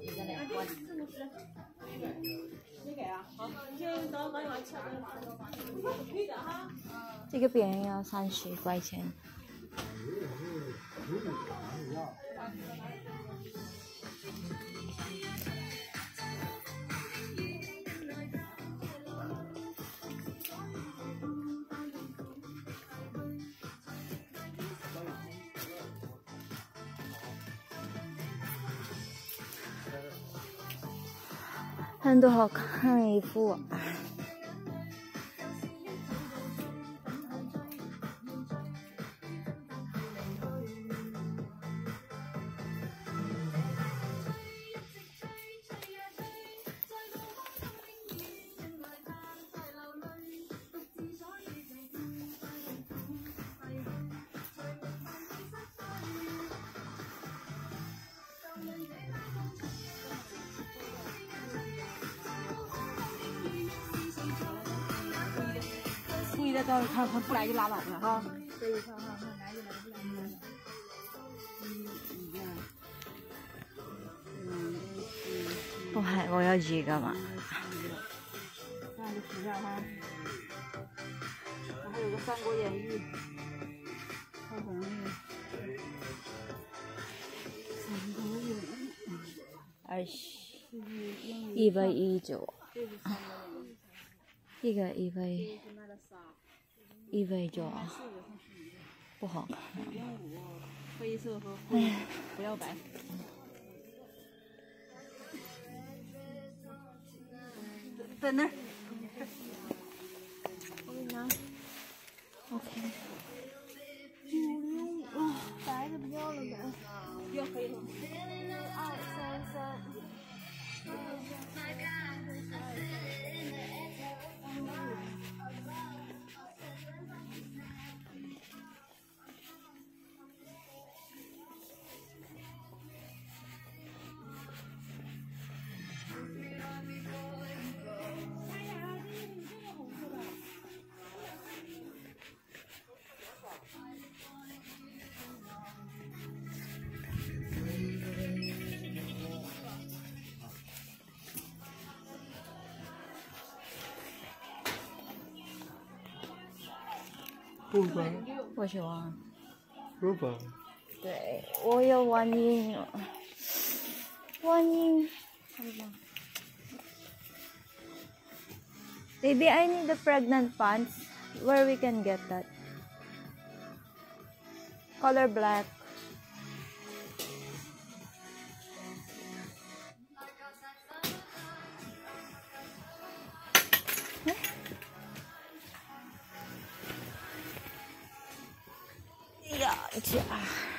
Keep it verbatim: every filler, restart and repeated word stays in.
这个便宜要三十块钱。很多好看的衣服啊。 贵的到他他不来就拉倒了哈。 对，看看看，来就来，不来就来。嗯，我还我要几个嘛？ 那就数下哈。还有个《三国演义》，还有什么？三国演义。 二十，一百一十九。这个一百。 一百九啊，不好看。 黑色和灰，不要白。在那儿。 我给你拿。OK。 五零五啊，白的不要了呗， 要黑的。 二三三。 不吧？ 我喜欢。 不吧？ 对，我有万英，万英。Baby, I need the pregnant pants. Where we can get that? Color black. Yeah, yeah.